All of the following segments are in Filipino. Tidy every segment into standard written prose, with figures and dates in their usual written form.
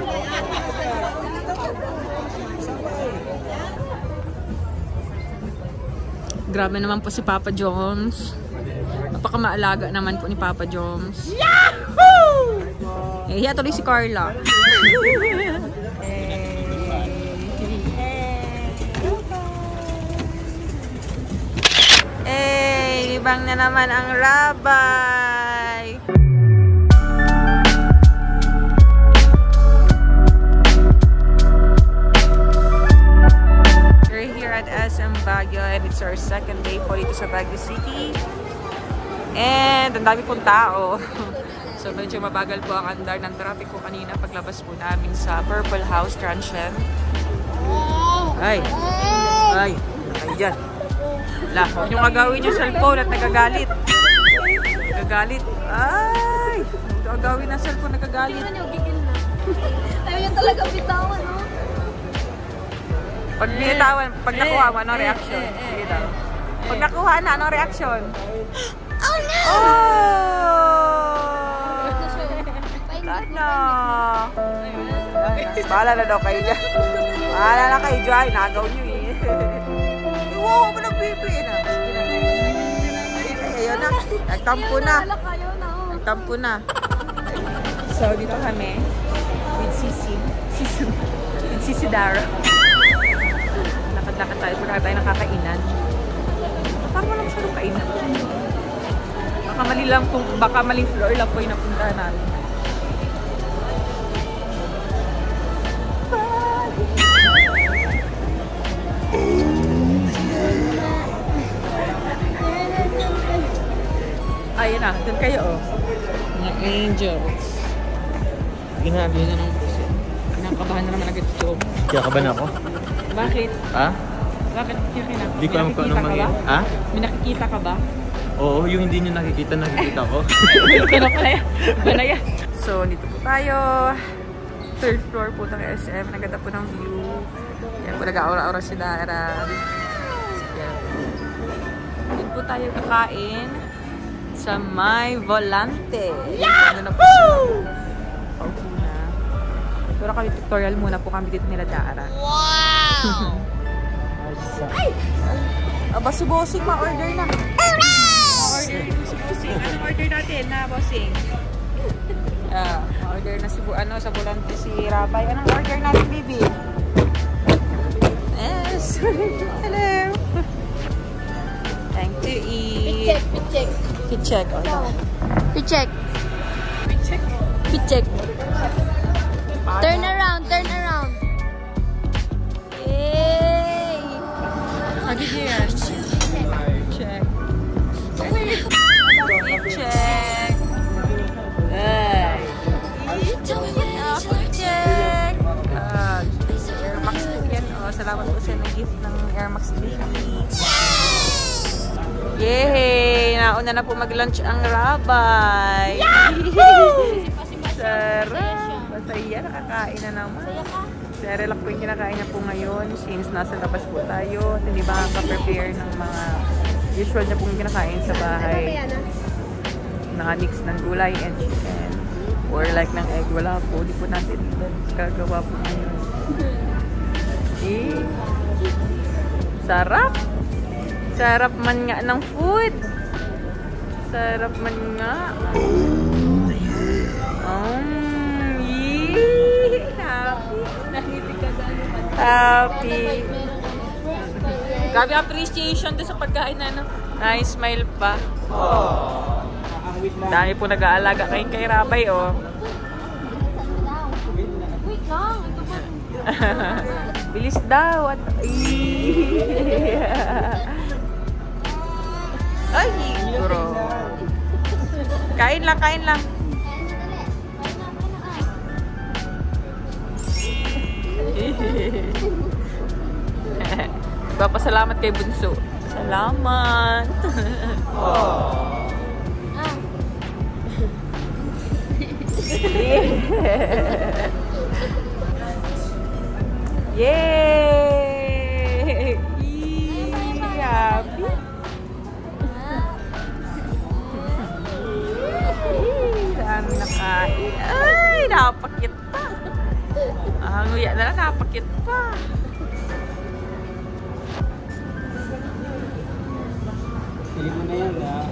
Grabe naman po si Papa Joms. Napaka-maalaga naman po ni Papa Joms. Yahoo! Hiya tuloy si Carla. Libang na naman ang rabay. We're here at SM Baguio and it's our second day po dito sa Baguio City. And ang dami pong tao. So medyo mabagal po ang andar ng traffic ko kanina paglabas po namin sa Purple House Transient. Ay! Ay! Ay dyan! Wala, huwag nyo agawin yung cellphone at nagagalit. Nagagalit. Ay! Huwag nyo agawin ang cellphone, nagagalit. Hindi na gigil na. Ayaw niya talaga bitawan, no? Pag binitawan, pag nakuha mo, anong reaction? Pag nakuha na, anong reaction? Oh no! Oh! Ano? Bahala na daw kayo dyan. Bahala na kayo dyan. Nagaw nyo eh. Wow, mo nagpipi na. Ayun na. Nagtampo na. Nagtampo na. So, dito kami with Sisi. With Sisi Dara. Lakad-lakad tayo. Punta tayo ng kakainan. Parang walang masyadong kainan. Baka mali lang kung baka maling floor lang po yung napuntahan namin. Ayun na, dun kayo oh. Mga angels. Ginabi na ng puso. Kinakabahan na naman agad ito. Kinakabahan ako? Bakit? Ha? Bakit kinakabahan? Hindi ko alam kung anong mangyayari. Ha? May nakikita ka ba? Oo, yung hindi nyo nakikita ko. Banaya. So, dito po tayo. Third floor po ng SM. Naganda po ng view. Yan po, nag-aura-aura si Dara. Dito po tayo kakain sa May Volante. Yahoo! Na po siya. Paupo na. Pero kami tutorial muna po kami dito nila Dara. Wow! Ay! Aba, si Bossing ma-order na. Ma-order dito si Bossing. Anong order natin na Bossing? Ma-order na si sa Volante si Rabay. Anong order natin, baby? Yes! Hello! Time to eat. Pichek. Pichek. Pichek. Pichek? Pichek. Turn around. Yay! Lagi niya yan. Check. Check. Ay. Check. Air Max po yan. Salamat po sa nag-gift ng Air Max Baby. Yay! Nauna na po mag-lunch ang Rabay. Yahoo! Sarap. Masaya. Nakakain na naman. Relax po yung kinakain na po ngayon since nasa labas po tayo. At hindi ba prepare ng mga usual na pong kinakain sa bahay. Naka-mix ng gulay and chicken. Or like ng egg. Wala po. Di po natin kagawa po ngayon. Eh. Sarap! Sarap man nga ng food. Sarap man nga. Happy. Grabe appreciation din sa pagkain na ano. Nice smile pa. Dami po nag-aalaga kay Rabay oh. Wait lang. Bilis daw. At ay, bro. Kain lang. Papasalamat kay Bunso. Salamat. Yay! Happy. Dami nakain. Ay, napakita. Nguya na lang, napakit pa. Pili mo na yan, ha?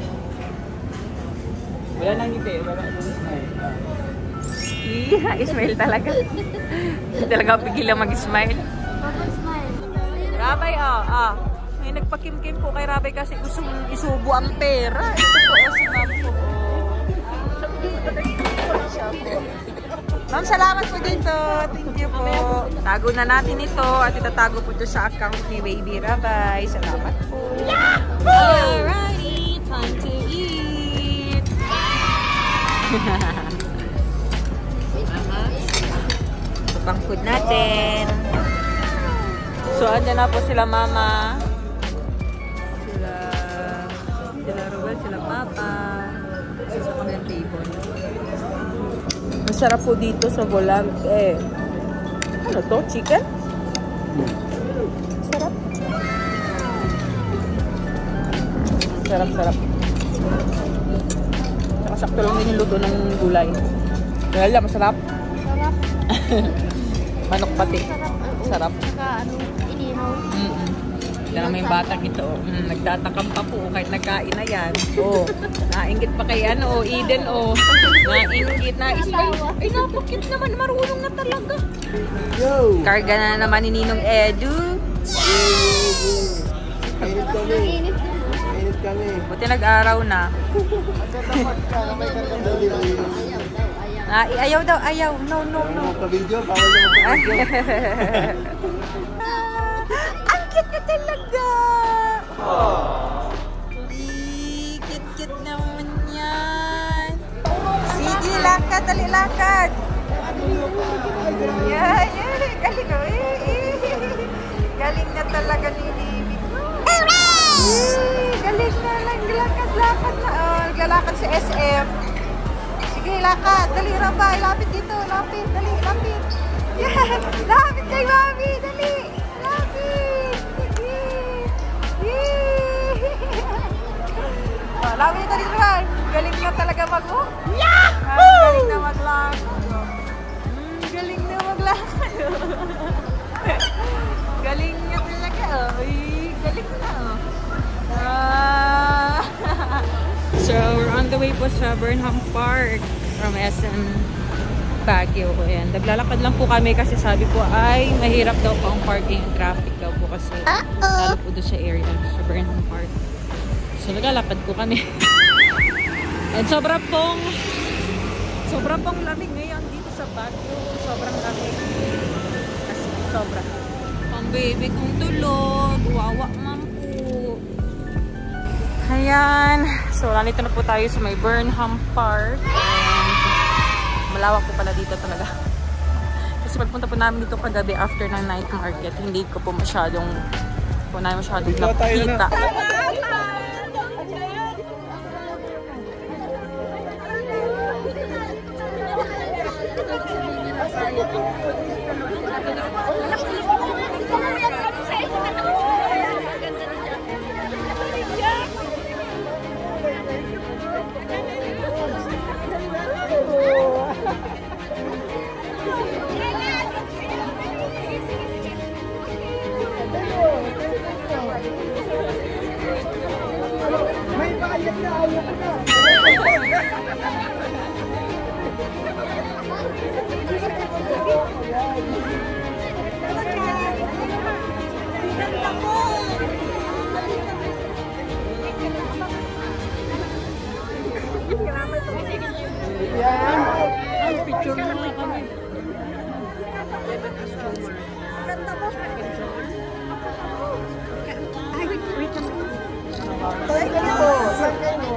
Wala nang ngiti, wala nang smile. Iya, smile talaga. Hindi talaga pigilan mag-smile. Purple smile. Rabay, may nagpakimkim po kay Rabay kasi gusto isubo ang pera. Ito po, si ma'am po. Ma'am, salamat po dito. Thank you po. Tago na natin ito at itatago po ito sa account ni Baby Rabay. Salamat po. Alrighty, time to eat. Ito pang food natin. So, andyan na po sila mama. Sila Ruel, sila papa. Sa kanyang table. Masarap po dito sa Volante. Ano to? Chicken? Sarap. Sarap. Saka sakto lang din yung luto ng gulay. Dahil lang, masarap. Sarap. Manok pati. Sarap. Sarap. Saka inihaw. Yan naman yung batang ito. Nagtatakam pa po kahit nagkain na yan. Nainggit pa kay Eden nainggit na ismay. Ay, napakit naman. Marunong na talaga. Yo! Karga na naman ni Ninong Edu. Mainit kami. Init. Mainit kami. Buti nag-araw na. Ayaw daw, ayaw. No. Magpa-video, bawal na magpa-video. Ang cute na talaga! Cute naman yan. Sige, lakad, dali lakad. Yan. Galing o. Galing na talaga ni Bibi ko. Galing na lang. Lakad na. Naglalakad sa SM. Sige, lakad. Dali, Rabay. Lapit dito. Lapit. Dali, lapit. Yan. Lapit kay Mami. Dali. Lapit. Lapit na rin naman. Galing na talaga mag-walk. Galing na maglakad. Galing na maglakad. Galing niya talaga. Galing na. So, we're on the way po sa Burnham Park from SM Baguio. Ayan. Naglalakad lang po kami kasi sabi po ay mahirap daw po ang parking, traffic daw po kasi lalo po doon sa area sa Burnham Park. So, naglalakad po kami. And sobrang pong lamig ngayon dito sa Baguio. Sobrang lamig. Kasi sobra. Ang baby kong tulog. Wawa man po. Ayan. So, nandito na po tayo sa may Burnham Park. And malawak po pala dito talaga. Kasi pagpunta po namin dito kagabi after ng night market, hindi ko po masyadong nakita. May bayad na ayaw ko na. Ay, picture na lang kami. Ganda mo. Ay, wait lang. Saan kayo? Saan kayo?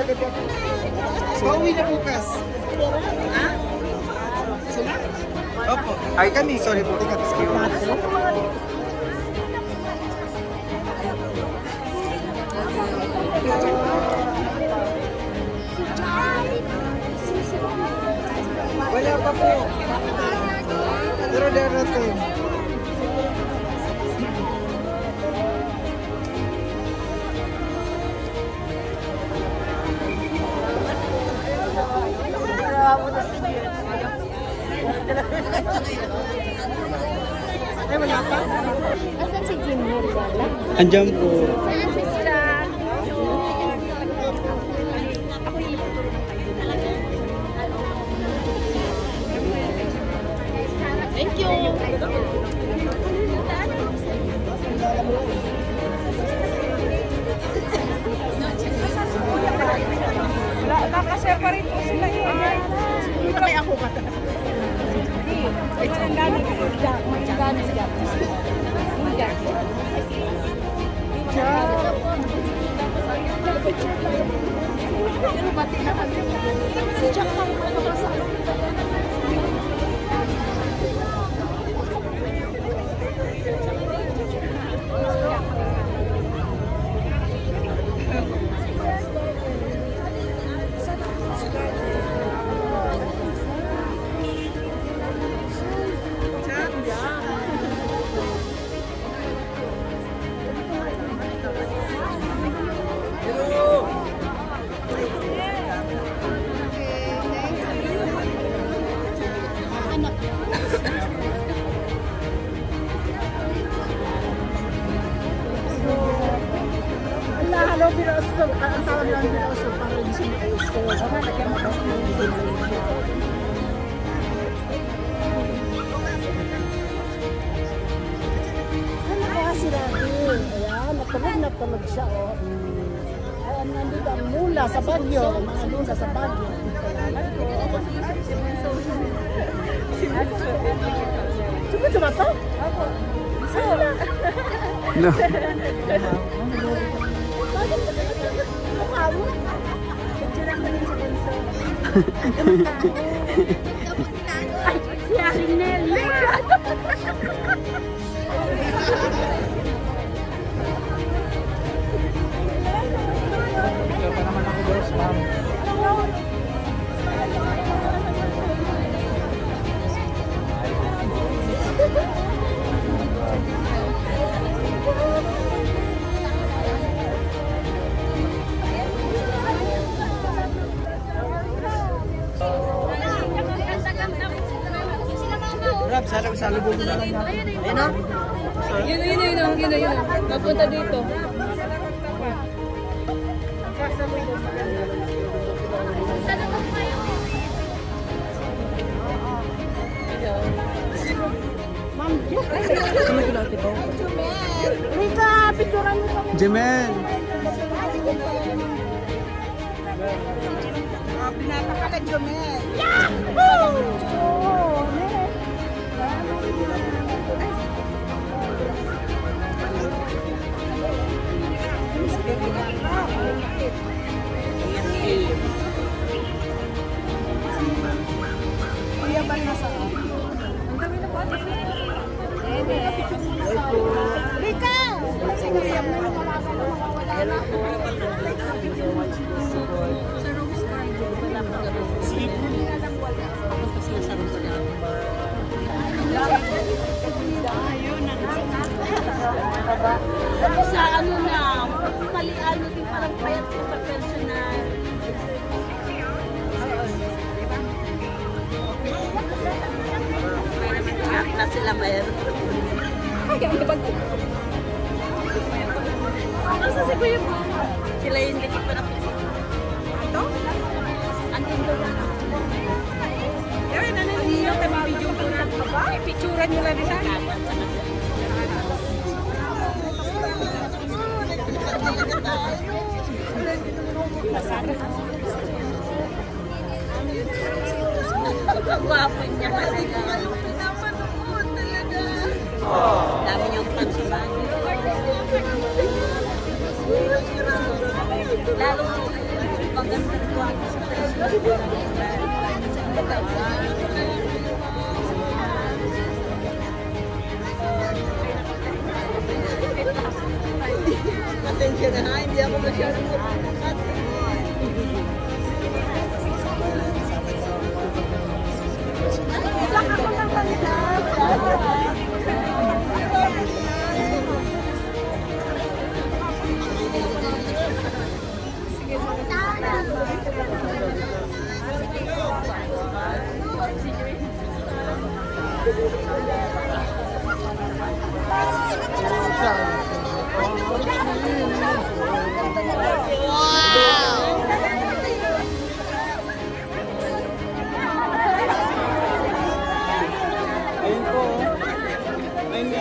Pauwi na bukas. Ha? Sila? Opo. Ay kami, sorry po. Tingnan, excuse me. Wala pa po. Pero darating. Ay, wala pa. Asan si Jim Rizala? Andiyan po. Saan si Stan? Thank you. Nakaseparate po sila yun. Ito kay ako ka. Ito ang gano'n. Ang gano'n siya. Pero pati na kami. Si Jack lang sa Halo, binausap. Ang tawag lang binausap. Para hindi siya makausap. Baka lagyan mo kasi ng ano ba sila din? Ayan, natulog siya. Oh. Ayan, nandito ang mula sa Baguio. Mga mula sa Baguio. Sumat to? Ako. No. Ay, si Aling Nelly! Ito pa naman ako, boss, ma'am. Rab, salubog na lang natin. Ayun o. Yun. Mapunta dito. Ma'am, Rika, picturean mo kami. Jemel! Pinapakala Jomel. Yahoo! Oh, Kuya ba nasa? Ang dami na po. Rika! Hello po. Sa Rose Garden. Wala pa sa Rose Garden. Papunta sila sa Rose Garden. Sa ano na, paliano din parang payat ko sa personal. Na sila mayroon. Asa si Kuya po? Sila yung hindi ko pa nakita. Ito? Andun doon lang. Gawin na ninyo, tabi video ko na. Picturean nyo lang rin na. Gwapo niya talaga. Dami niyong fans sa Baguio. Lalo maganda Pasensya na ha, hindi ako masyadong magpapakat. Ilang ako ng kanila. Ayun po. Ay, hindi.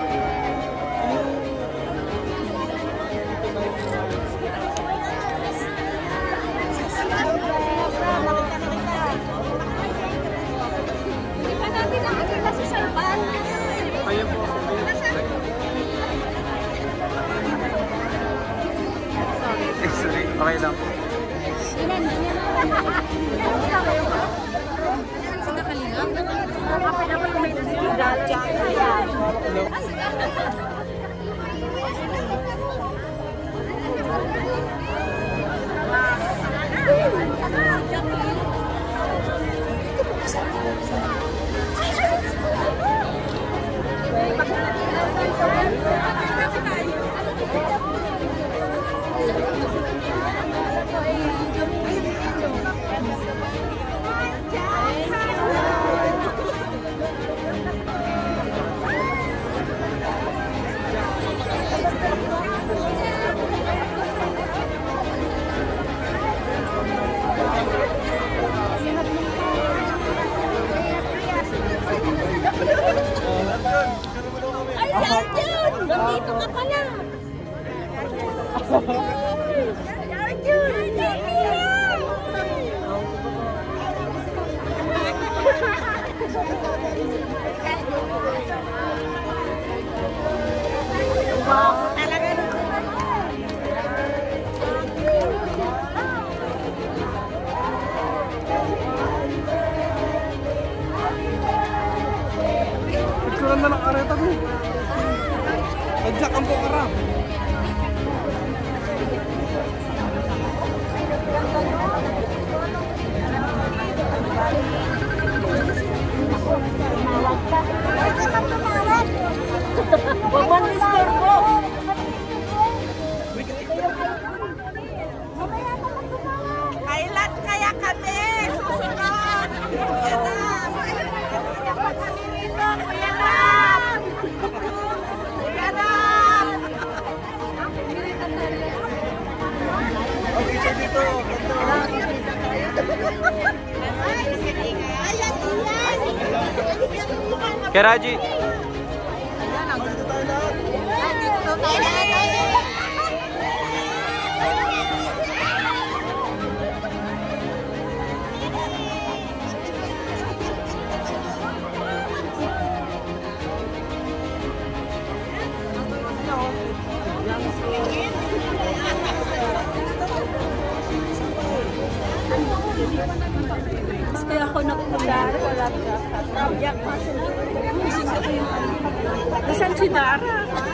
Ayun po. Sorry, okay lang po. Ay, si Arjun! Nandito ka pala! Arjun! Wow, talaga Pagkuran na ng areta mo. Adyak ang bukara. Huwag man disturbo! Kailan kaya kami? Susunod! Kuya Ram! Kuya Ram! Kuya Ram! Dito, dito. Keraji. Kaya ako nagpular, wala ka. Yak pa siya. Nasaan si Dara?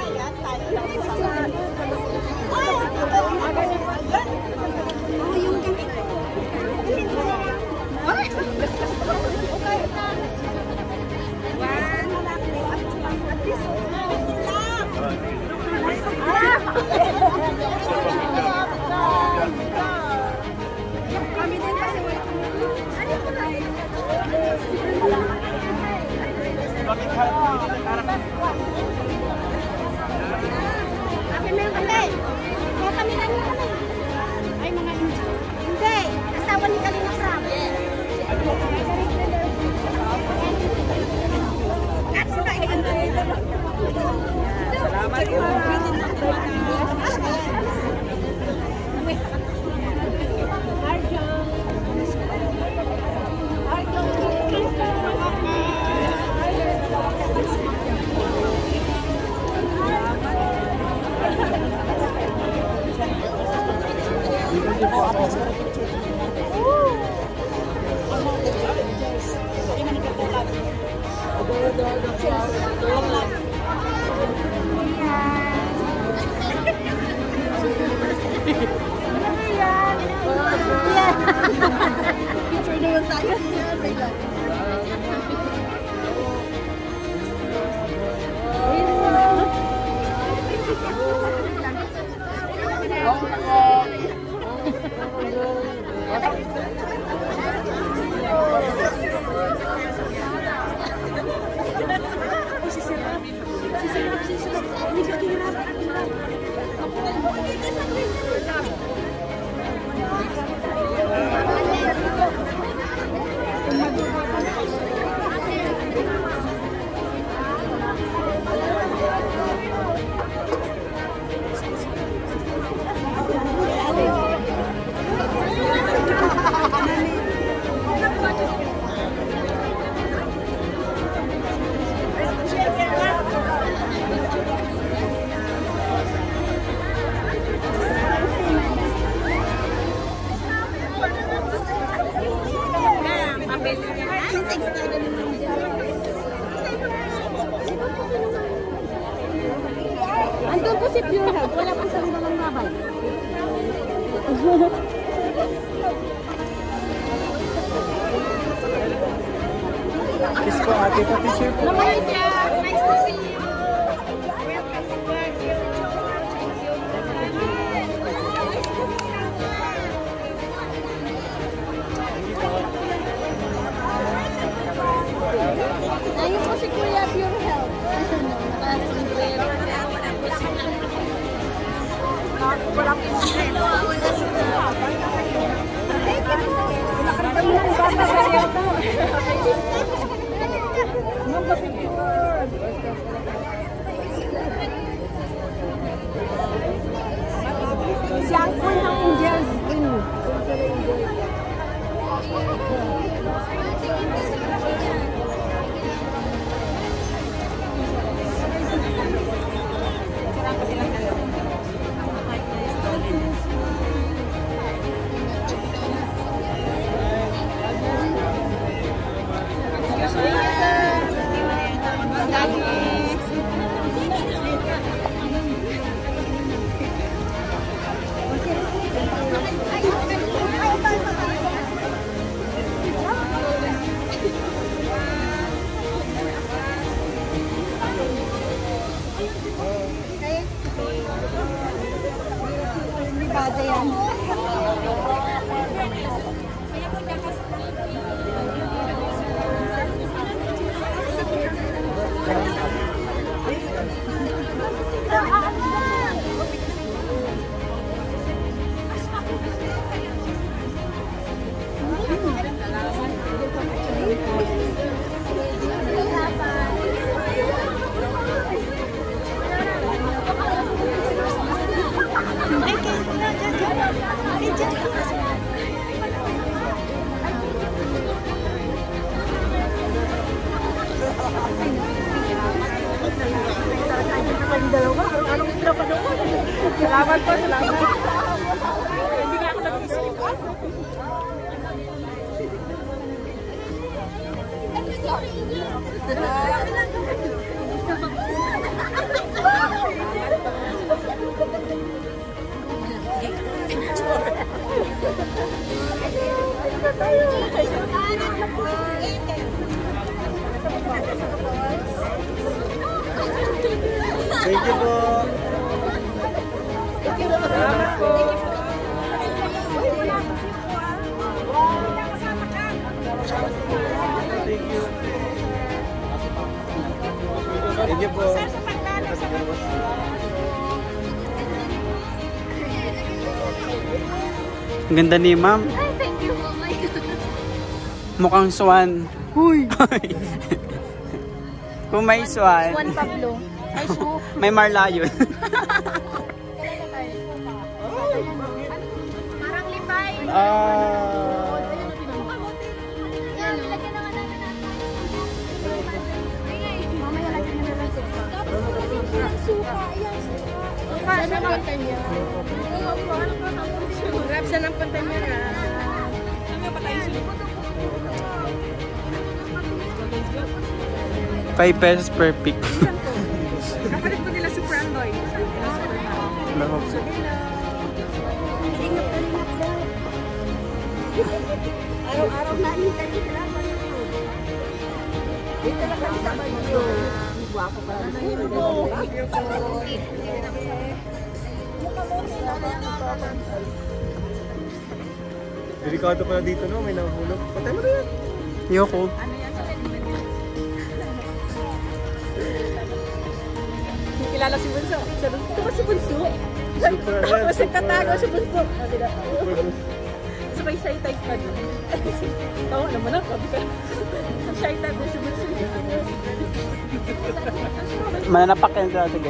Hindi, asawa ni Kalina Prab. Salamat po. Andun po si Pure Health. Wala pang salita ng nabay. Kiss po ate, pa-teacher po. Nice to see you. Ayun po si Kuya Pure Health. Siyang po ng Angels in. Salamat po, salamat. Hindi na ako nag-isip. Thank you po. Salamat po. Thank you po. Ang ganda ni ma'am. Ay, thank you po. Mukhang swan. Huy! Kung may swan, Juan Pablo. Ay, so. may marlayon. Parang lipay. Yan, nilagyan na nga namin natin. Mamaya lagyan na natin. Suka. Ayan, suka. Suka. Saan ang punta niya? Grab, saan ang punta niya? ₱5 per pick. Kapalit po nila Super Annoy. Araw-araw na hintayin nila. Dito lang kami sa Bagyo. Guwapo pa na yun. Delikado pala dito, no? May nahulog. Patay mo na yan. Yoko. nakilala si Bunso. Sabi, ito ba si Bunso? Tapos nagtatago si Bunso. Sabi na, so may shy type pa doon. Tawa naman ako. Shy type na si Bunso. Mananapak yan sa sige.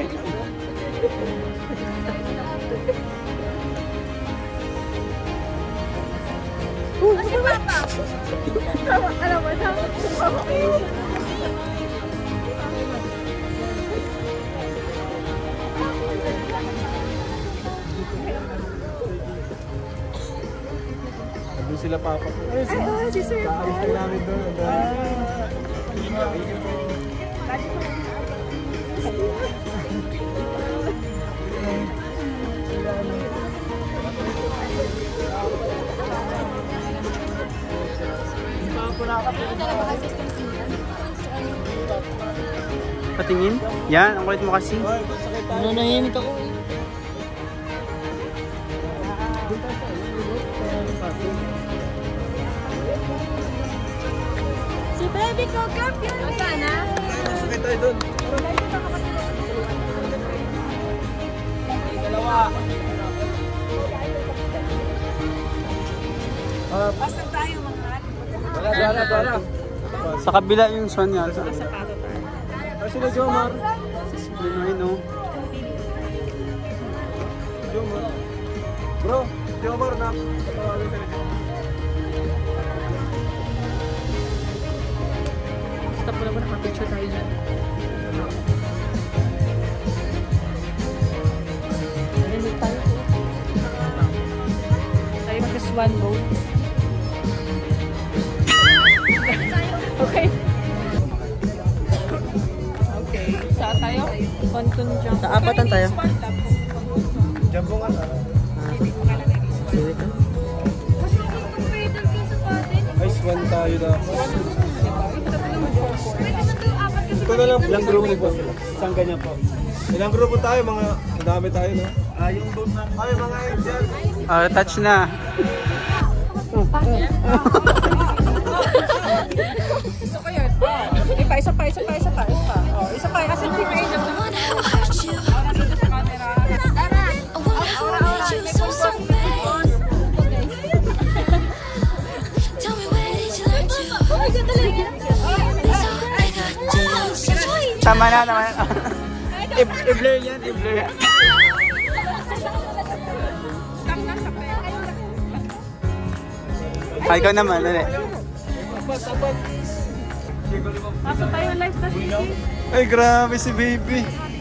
Si Papa! Tawa, alam mo, tawa. Doon sila papa. Ay, si Sir. Kaayos na namin doon. Patingin? Yan, ang kulit mo kasi. Nanahimik ako. Si baby ko, clap yan. Sana? Sakit tayo doon. Dalawa. Basta tayo mga Bara. Sa kabila yung son yan. Kasi na Jomar. Ayun o. Jomar. Bro, Jomar na. Stop mo naman, nakapicture tayo dyan. Tayo mag-swan boat. Okay. Okay. Saan tayo? Pontoon jump. Sa apatan tayo. Jambongan. Ay, swan tayo na. Ito na lang. Ilang grupo po? Isang ganyan po. Ilang grupo tayo? Mga dami tayo, no? Yung boat na. Ay, mga Indian. Touch na. Gusto ko yun. Isa pa. Oh, isa pa. Kasi hindi kayo dyan. Nandito sa camera. Tama na. I-blur yan. Ay, ikaw naman, dali. Pasok tayo live na sige. Ay, grabe si baby.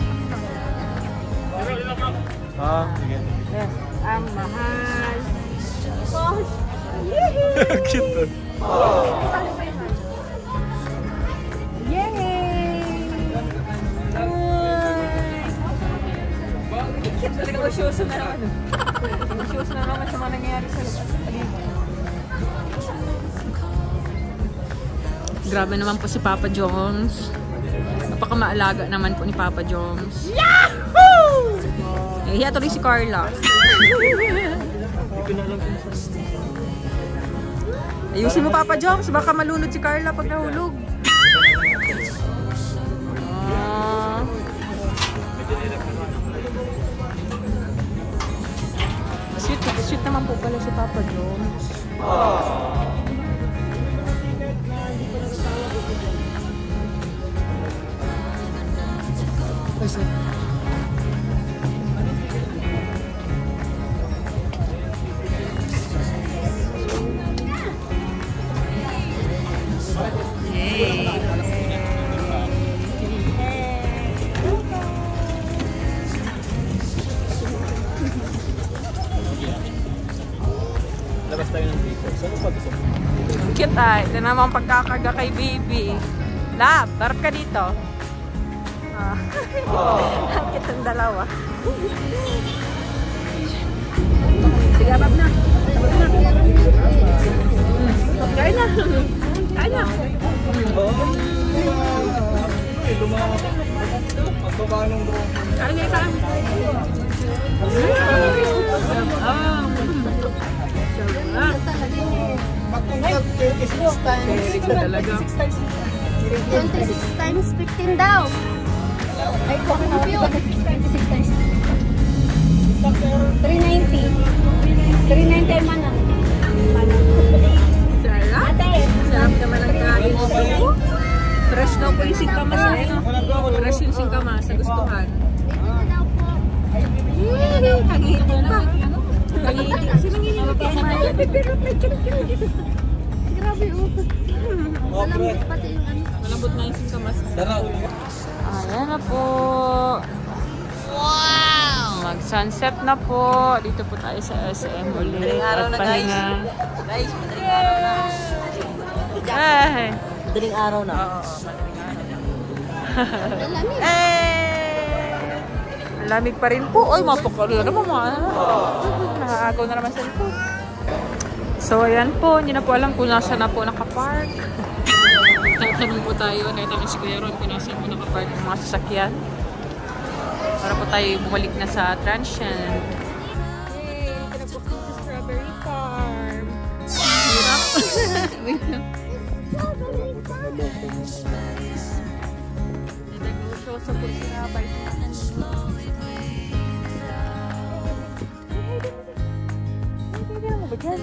Sige. Yes, ang mahal. Cute. Talaga usyoso na naman. Usyoso na naman sa mga nangyayari sa paligid. Grabe naman po si Papa Jones. Napakamaalaga naman po ni Papa Jones. Yahoo! Hiya tuloy si Carla. Ayusin mo Papa Jones, baka malunod si Carla pag nahulog. Sweet naman po pala si Papa Jones. Labas tayo ng dito. Saan mo pag-usap? Cute ay. Ito naman pagkakarga kay baby. Lab, tarap ka dito. Ang cute ang dalawa. Sige, abab na. Kain na. Kain na. Magbabanong bro. Kain na. Magtungkol 26 times. 26 times 15 daw. Ay, kung ano yun? 26 times. 390. 390 ay mana. Sarap. Sarap naman ang kain. Fresh daw po yung singkamas. Fresh yung singkamas sa gustuhan. Kagihitin pa. Kagihitin. Sino nginilitin? Grabe, malambot pati yung ano. Malambot na yung singkamas. Ayan na po. Wow! Mag-sunset na po. Dito po tayo sa SM ulit. Madaling araw na guys. Guys, madaling araw na. Madaling araw na. Oo, madaling araw na. Lamig pa rin po. Ay, mapakalo na naman. Nakakagaw na naman sa likod. So, ayan po. Hindi na po alam kung nasa na po nakapark. Tatanong po tayo. Nakita mo si Kuya Ron kung nasa po nakapark ng mga sasakyan. Para po tayo bumalik na sa Transient. Hey, pinagpukit sa Strawberry Farm. Hirap. Wait lang. Nag-show sa po sila by mo ba dyan?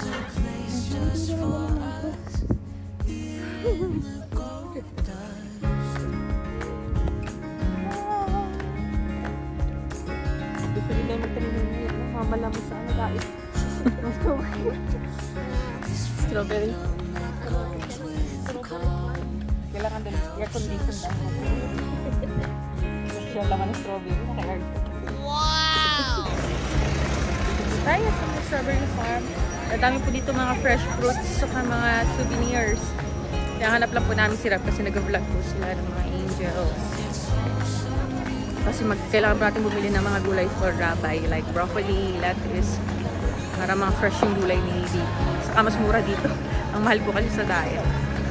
Gusto rin tayo magtanong yun. Mamala mo sa ano dahil. Strawberry. Kailangan din air condition dahil. Siya laman ng strawberry. Naka-air. Wow! Tayo sa Strawberry Farm. Dami po dito mga fresh fruits at mga souvenirs. Kaya hanap lang po namin sila kasi nag-vlog po sila ng mga angels. Kasi kailangan po natin bumili ng mga gulay for rabay like broccoli, lettuce. Para mga fresh yung gulay ni dito. Saka mas mura dito. Ang mahal po kasi sa diet.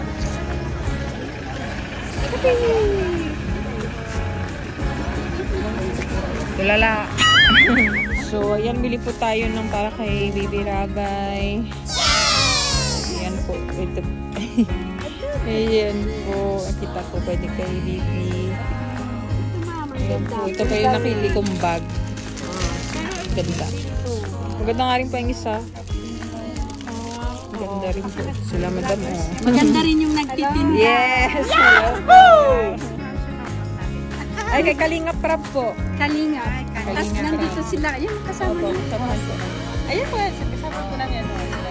Tulala. So, ayan, bili po tayo ng para kay Baby Rabay. Ayan po. Ito. Ayan po. Kita ko pwede kay Baby. Ayan po. Ito po yung nakili kong bag. Ganda. Maganda nga rin po yung isa. Maganda rin po. Sila madam. Maganda rin yung nagtitinda. Yes! Yahoo! Ay, kay Kalinga Prab po. Kalinga. Tapos nandito sila. Yung kasama nila. Ayun po. Kasama po namin.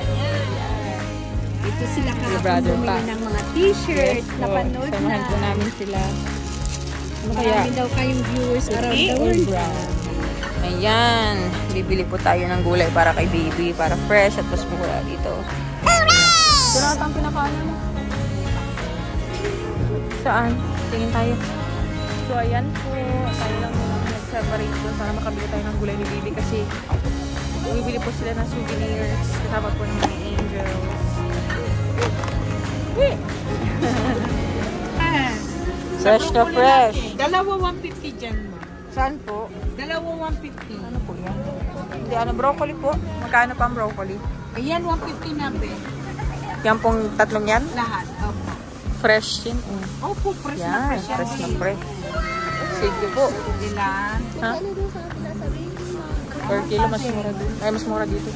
Dito sila Your brother bumili pa. ng mga t-shirt. Yes, Napanood na. samahan po namin sila. Ano kaya? Marami daw kayong viewers around the world. Ayan. Bibili po tayo ng gulay para kay Baby. Para fresh at mas mura dito. Ito na ang pinakaano. Saan? Tingin tayo. So, ayan po. Tayo lang nag-separate po para makabili tayo ng gulay ni Baby kasi bumibili po sila ng souvenirs. Kasama po ng mga angels. Fresh na fresh. Dalawa 150 dyan mo. Saan po? Dalawa 150. Ano po yan? Hindi, ano, broccoli po. Magkano pa ang broccoli? Ayan, 150 na be. Yan pong tatlong yan? Lahat. Opo. Fresh yun. Opo, fresh na Yan, fresh. fresh na fresh. Sige po. Ilan? Ha? Per kilo, mas mura dito. Ay, mas mura dito.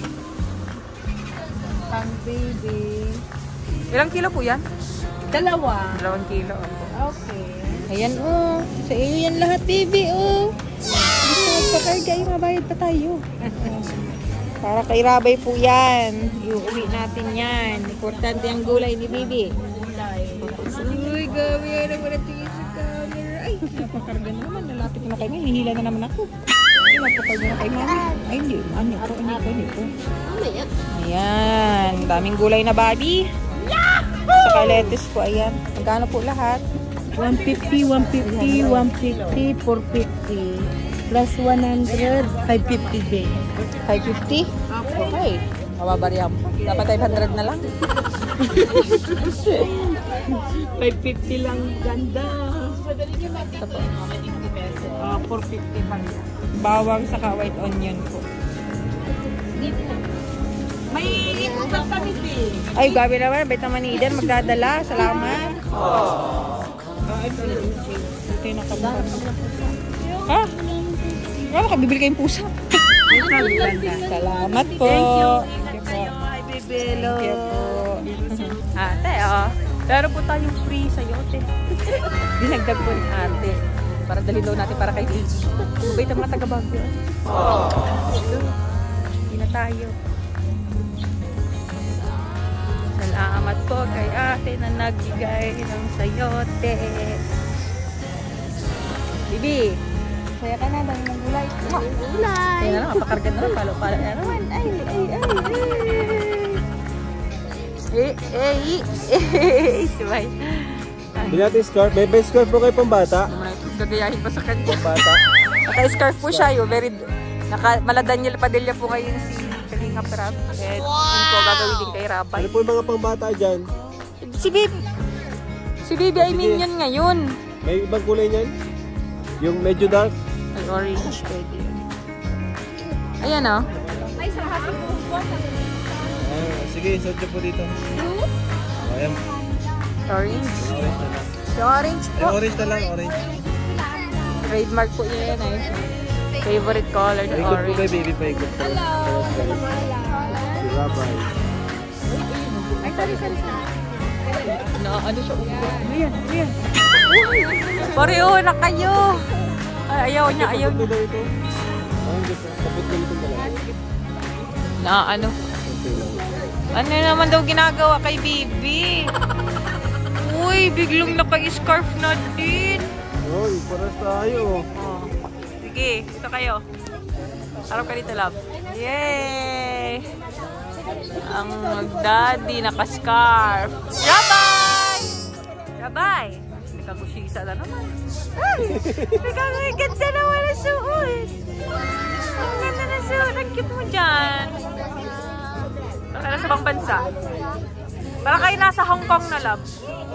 Pang baby. Ilang kilo po yan? Dalawa. 2 kilo. Opo. Okay. Ayan, oh. Sa iyo yan lahat, baby, oh. Gusto magpakarga, mabayad pa tayo. Para kay Rabay po yan. Iuwi natin yan. Importante ang gulay ni baby. Uy, gabi yan naman natin sa camera. Ay, napakarga na naman. Nalapit na kay mami. Hihila na naman ako. Ay, napakarga na kay mami. Ay, hindi. Ano ito? Ayan. Daming gulay na, Bobby. Saka lettuce po, ayan. Magkano po lahat? 150, 150, 150, 450. Plus 100, 550 din. 550? Okay. Mababarihan po. Dapat 500 na lang. 550 lang ganda. Ito po. 450 pa yan. Bawang saka white onion po. May ikutan kami din. Ay, gabi naman. Bait naman ni Eden. Magdadala. Salamat. Ito lang. Ito yung nakabuhan. Ha? Wala ka, bibili kayong pusa. Salamat po. Thank you. Thank you po. Ate, Pero po tayong free sa yote. Dinagdag po ni ate. Para dali daw natin para kay Daisy. Mabait ang mga taga-Baguio. Hindi na tayo. Salamat po kay ate na nagbigay ng sayote. Bibi, saya ka na dahil ng gulay. Gulay. Kaya na lang, kapakarga na lang. Palo-palo na naman. Ay. Sabay. Bili natin scarf. May scarf po kayo pang bata. Gagayahin pa sa kanya. Pang bata. Naka-scarf po siya. Yung very, Mala-Daniel Padilla po kayo si Kalinga Prab. And yun po gagawin din kay Rabay. Ano po yung mga pang bata dyan? Si Bibi. Si Bibi ay minion ngayon. May ibang kulay niyan? Yung medyo dark? Ay, orange pwede yun. Ayan o. Ay, sa happy po. Sige, suot niyo po dito. Ayan. Orange. Orange na lang. So, orange po. Orange na lang, orange. Trademark po yan eh. Favorite color na Paikot po orange. kay baby, paikot po. Si Rabay. Ay, sorry. Ano siya? Ayan. Pareho na kayo. Ay, ayaw niya. Kapit nila ito. Kapit nila ito pala. Ano? Ano naman daw ginagawa kay Bibi? Uy, biglang naka-scarf na din. Uy, paras tayo. Oh. Sige, ito kayo. Harap ka dito, love. Yay! Ang daddy naka-scarf. Rabay! Nagkakusisa na naman. Ay! Ganda naman na suot. Ang ganda na suot. Ang cute mo dyan. Para sa bang bansa. Para kayo nasa Hong Kong na, love.